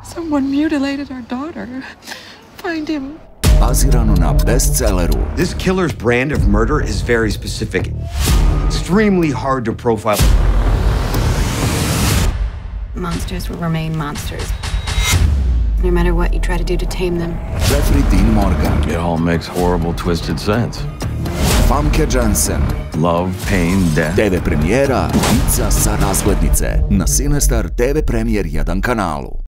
Someone mutilated our daughter. Find him. Bazirano na bestselleru. This killer's brand of murder is very specific. Extremely hard to profile. Monsters will remain monsters, no matter what you try to do to tame them. Jeffrey Dean Morgan. It all makes horrible, twisted sense. Famke Janssen. Love, pain, death. TV premijera Ubica sa razglednice na CineStar TV Premijer 1 kanalu.